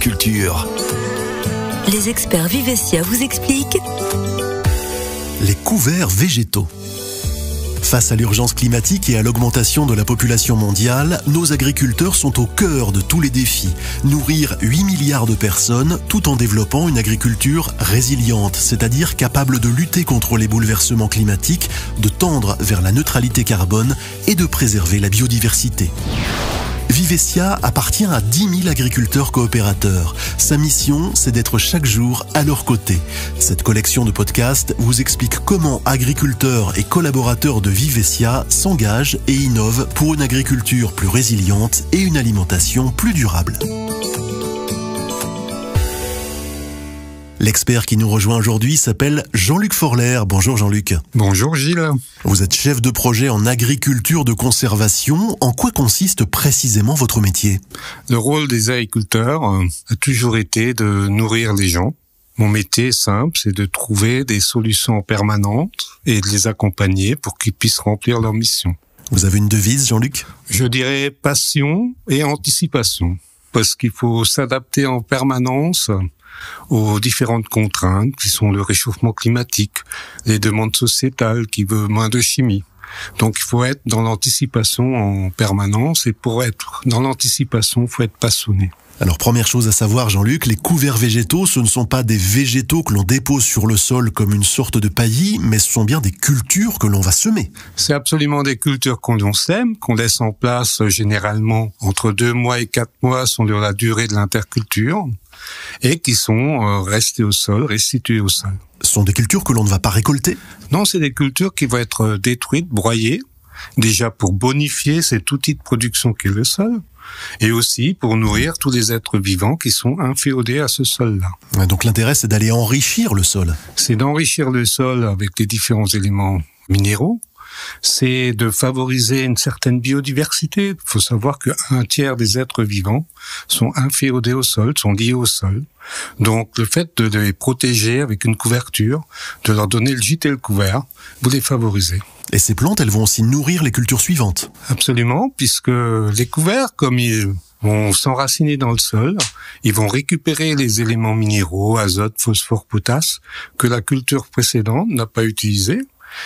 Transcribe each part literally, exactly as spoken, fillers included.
agriculture. Les experts Vivessia vous expliquent les couverts végétaux. Face à l'urgence climatique et à l'augmentation de la population mondiale, nos agriculteurs sont au cœur de tous les défis. Nourrir huit milliards de personnes tout en développant une agriculture résiliente, c'est-à-dire capable de lutter contre les bouleversements climatiques, de tendre vers la neutralité carbone et de préserver la biodiversité. Vivessia appartient à dix mille agriculteurs coopérateurs. Sa mission, c'est d'être chaque jour à leur côté. Cette collection de podcasts vous explique comment agriculteurs et collaborateurs de Vivessia s'engagent et innovent pour une agriculture plus résiliente et une alimentation plus durable. L'expert qui nous rejoint aujourd'hui s'appelle Jean-Luc Forler. Bonjour Jean-Luc. Bonjour Gilles. Vous êtes chef de projet en agriculture de conservation. En quoi consiste précisément votre métier ? Le rôle des agriculteurs a toujours été de nourrir les gens. Mon métier est simple, c'est de trouver des solutions permanentes et de les accompagner pour qu'ils puissent remplir leur mission. Vous avez une devise, Jean-Luc ? Je dirais passion et anticipation, parce qu'il faut s'adapter en permanence aux différentes contraintes qui sont le réchauffement climatique, les demandes sociétales qui veulent moins de chimie. Donc il faut être dans l'anticipation en permanence, et pour être dans l'anticipation, il faut être passionné. Alors première chose à savoir, Jean-Luc, les couverts végétaux, ce ne sont pas des végétaux que l'on dépose sur le sol comme une sorte de paillis, mais ce sont bien des cultures que l'on va semer. C'est absolument des cultures qu'on sème, qu'on laisse en place généralement entre deux mois et quatre mois selon la durée de l'interculture, et qui sont euh, restées au sol, restituées au sol. Ce sont des cultures que l'on ne va pas récolter ? Non, c'est des cultures qui vont être détruites, broyées, déjà pour bonifier cet outil de production qu'est le sol, et aussi pour nourrir tous les êtres vivants qui sont inféodés à ce sol-là. Donc l'intérêt, c'est d'aller enrichir le sol. C'est d'enrichir le sol avec les différents éléments minéraux. C'est de favoriser une certaine biodiversité. Il faut savoir qu'un tiers des êtres vivants sont inféodés au sol, sont liés au sol. Donc le fait de les protéger avec une couverture, de leur donner le gîte et le couvert, vous les favorisez. Et ces plantes, elles vont aussi nourrir les cultures suivantes. Absolument, puisque les couverts, comme ils vont s'enraciner dans le sol, ils vont récupérer les éléments minéraux, azote, phosphore, potasse, que la culture précédente n'a pas utilisés,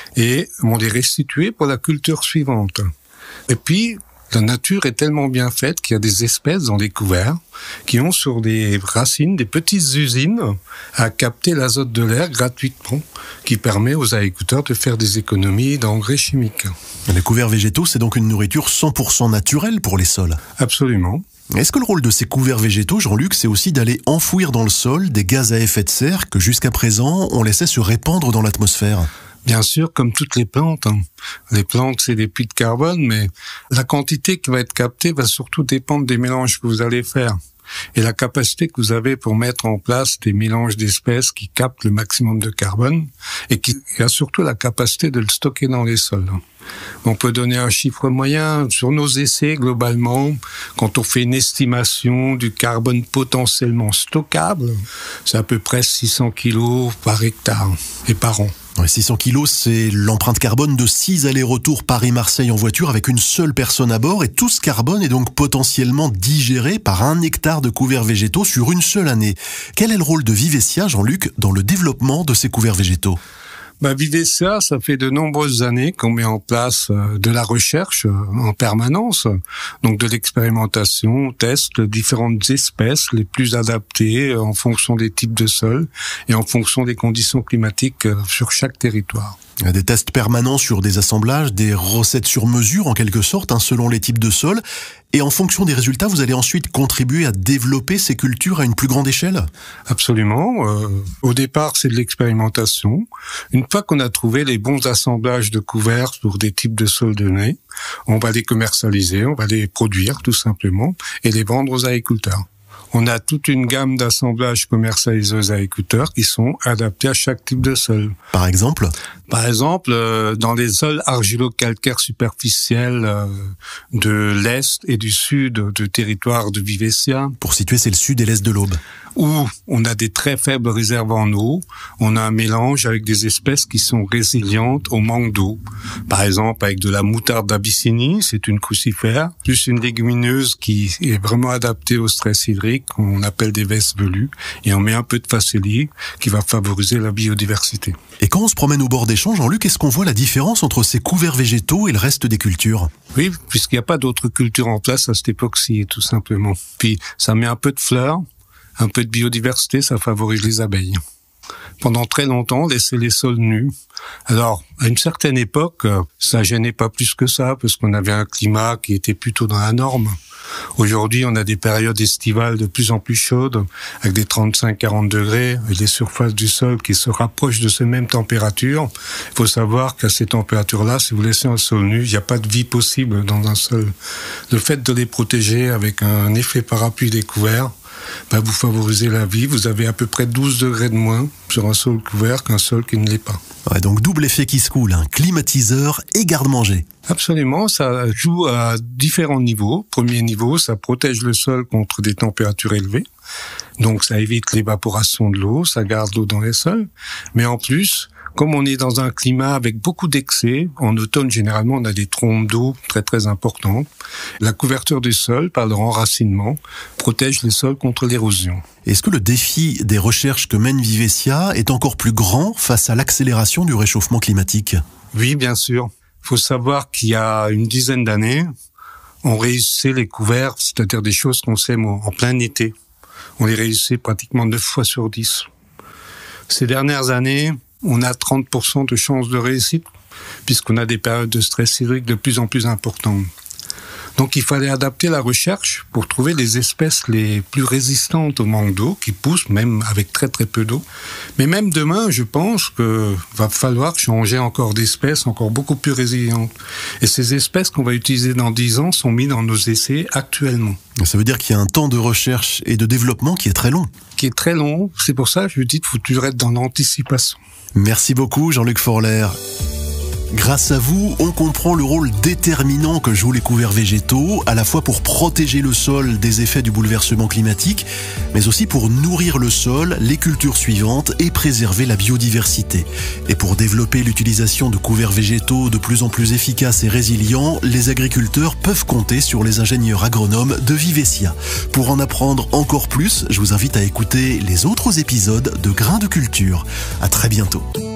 et vont les restituer pour la culture suivante. Et puis, la nature est tellement bien faite qu'il y a des espèces dans les couverts qui ont sur des racines des petites usines à capter l'azote de l'air gratuitement, qui permet aux agriculteurs de faire des économies d'engrais chimiques. Les couverts végétaux, c'est donc une nourriture cent pour cent naturelle pour les sols. Absolument. Est-ce que le rôle de ces couverts végétaux, Jean-Luc, c'est aussi d'aller enfouir dans le sol des gaz à effet de serre que jusqu'à présent, on laissait se répandre dans l'atmosphère ? Bien sûr, comme toutes les plantes. Hein. Les plantes, c'est des puits de carbone, mais la quantité qui va être captée va surtout dépendre des mélanges que vous allez faire. Et la capacité que vous avez pour mettre en place des mélanges d'espèces qui captent le maximum de carbone et qui a surtout la capacité de le stocker dans les sols. On peut donner un chiffre moyen sur nos essais globalement. Quand on fait une estimation du carbone potentiellement stockable, c'est à peu près six cents kilos par hectare et par an. six cents kilos, c'est l'empreinte carbone de six allers-retours Paris-Marseille en voiture avec une seule personne à bord. Et tout ce carbone est donc potentiellement digéré par un hectare de couverts végétaux sur une seule année. Quel est le rôle de Vivessia, Jean-Luc, dans le développement de ces couverts végétaux ? Bah, Vivessia, ça fait de nombreuses années qu'on met en place euh, de la recherche euh, en permanence, donc de l'expérimentation, on teste différentes espèces les plus adaptées euh, en fonction des types de sols et en fonction des conditions climatiques euh, sur chaque territoire. Il y a des tests permanents sur des assemblages, des recettes sur mesure en quelque sorte, hein, selon les types de sols. Et en fonction des résultats, vous allez ensuite contribuer à développer ces cultures à une plus grande échelle ? Absolument. Euh, au départ, c'est de l'expérimentation. Une fois qu'on a trouvé les bons assemblages de couverts pour des types de sols donnés, on va les commercialiser, on va les produire tout simplement et les vendre aux agriculteurs. On a toute une gamme d'assemblages commercialisés aux agriculteurs qui sont adaptés à chaque type de sol. Par exemple ? Par exemple, euh, dans les sols argilo-calcaires superficiels euh, de l'Est et du Sud du territoire de Vivessia. Pour situer, c'est le Sud et l'Est de l'Aube. Où on a des très faibles réserves en eau, on a un mélange avec des espèces qui sont résilientes au manque d'eau. Par exemple, avec de la moutarde d'Abyssinie, c'est une crucifère, plus une légumineuse qui est vraiment adaptée au stress hydrique, qu'on appelle des vesses velues, et on met un peu de facélie qui va favoriser la biodiversité. Et quand on se promène au bord des champs, Jean-Luc, est-ce qu'on voit la différence entre ces couverts végétaux et le reste des cultures? Oui, puisqu'il n'y a pas d'autres cultures en place à cette époque-ci, tout simplement. Puis, ça met un peu de fleurs, un peu de biodiversité, ça favorise les abeilles. Pendant très longtemps, on laissait les sols nus. Alors, à une certaine époque, ça gênait pas plus que ça, parce qu'on avait un climat qui était plutôt dans la norme. Aujourd'hui, on a des périodes estivales de plus en plus chaudes, avec des trente-cinq à quarante degrés, et des surfaces du sol qui se rapprochent de ces mêmes températures. Il faut savoir qu'à ces températures-là, si vous laissez un sol nu, il n'y a pas de vie possible dans un sol. Le fait de les protéger avec un effet parapluie découvert, ben vous favorisez la vie, vous avez à peu près douze degrés de moins sur un sol couvert qu'un sol qui ne l'est pas. Ouais, donc double effet qui se coule, un climatiseur et garde-manger. Absolument, ça joue à différents niveaux. Premier niveau, ça protège le sol contre des températures élevées. Donc ça évite l'évaporation de l'eau, ça garde l'eau dans les sols. Mais en plus, comme on est dans un climat avec beaucoup d'excès, en automne, généralement, on a des trompes d'eau très très importantes. La couverture du sol, par le enracinement, protège les sols contre l'érosion. Est-ce que le défi des recherches que mène Vivessia est encore plus grand face à l'accélération du réchauffement climatique? Oui, bien sûr. Il faut savoir qu'il y a une dizaine d'années, on réussissait les couverts, c'est-à-dire des choses qu'on sème en plein été. On les réussissait pratiquement neuf fois sur dix. Ces dernières années, on a trente pour cent de chances de réussite, puisqu'on a des périodes de stress hydrique de plus en plus importantes. Donc il fallait adapter la recherche pour trouver les espèces les plus résistantes au manque d'eau, qui poussent même avec très très peu d'eau. Mais même demain, je pense que va falloir changer encore d'espèces encore beaucoup plus résilientes. Et ces espèces qu'on va utiliser dans dix ans sont mises dans nos essais actuellement. Ça veut dire qu'il y a un temps de recherche et de développement qui est très long. Qui est très long, c'est pour ça que je dis qu'il faut toujours être dans l'anticipation. Merci beaucoup Jean-Luc Forler. Grâce à vous, on comprend le rôle déterminant que jouent les couverts végétaux, à la fois pour protéger le sol des effets du bouleversement climatique, mais aussi pour nourrir le sol, les cultures suivantes et préserver la biodiversité. Et pour développer l'utilisation de couverts végétaux de plus en plus efficaces et résilients, les agriculteurs peuvent compter sur les ingénieurs agronomes de Vivessia. Pour en apprendre encore plus, je vous invite à écouter les autres épisodes de Grains de Culture. À très bientôt.